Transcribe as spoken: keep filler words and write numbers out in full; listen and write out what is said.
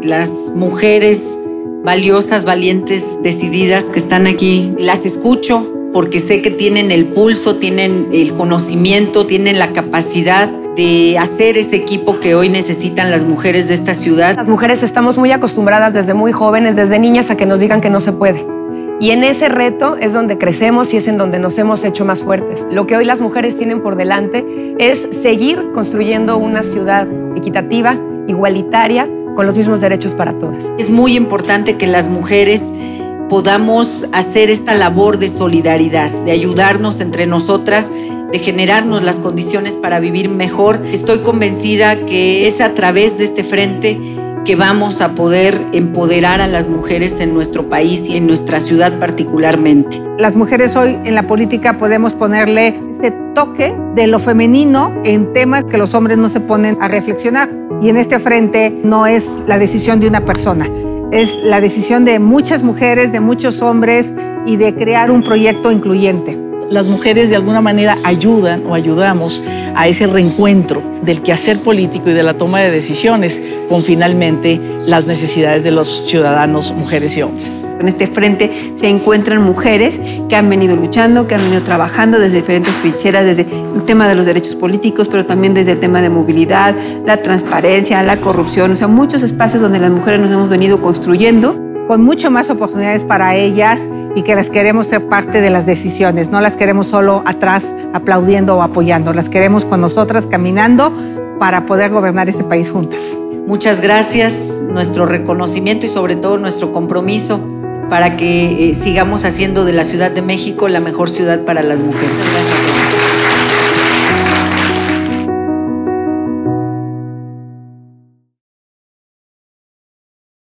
las mujeres valiosas, valientes, decididas que están aquí. Las escucho porque sé que tienen el pulso, tienen el conocimiento, tienen la capacidad de hacer ese equipo que hoy necesitan las mujeres de esta ciudad. Las mujeres estamos muy acostumbradas desde muy jóvenes, desde niñas, a que nos digan que no se puede. Y en ese reto es donde crecemos y es en donde nos hemos hecho más fuertes. Lo que hoy las mujeres tienen por delante es seguir construyendo una ciudad equitativa, igualitaria, con los mismos derechos para todas. Es muy importante que las mujeres podamos hacer esta labor de solidaridad, de ayudarnos entre nosotras, de generarnos las condiciones para vivir mejor. Estoy convencida que es a través de este frente que vamos a poder empoderar a las mujeres en nuestro país y en nuestra ciudad particularmente. Las mujeres hoy en la política podemos ponerle ese toque de lo femenino en temas que los hombres no se ponen a reflexionar. Y en este frente no es la decisión de una persona, es la decisión de muchas mujeres, de muchos hombres y de crear un proyecto incluyente. Las mujeres de alguna manera ayudan o ayudamos a ese reencuentro del quehacer político y de la toma de decisiones con finalmente las necesidades de los ciudadanos, mujeres y hombres. En este frente se encuentran mujeres que han venido luchando, que han venido trabajando desde diferentes trincheras, desde el tema de los derechos políticos, pero también desde el tema de movilidad, la transparencia, la corrupción, o sea, muchos espacios donde las mujeres nos hemos venido construyendo. Con mucho más oportunidades para ellas y que las queremos ser parte de las decisiones, no las queremos solo atrás aplaudiendo o apoyando, las queremos con nosotras caminando para poder gobernar este país juntas. Muchas gracias, nuestro reconocimiento y sobre todo nuestro compromiso para que eh, sigamos haciendo de la Ciudad de México la mejor ciudad para las mujeres. Gracias a todos.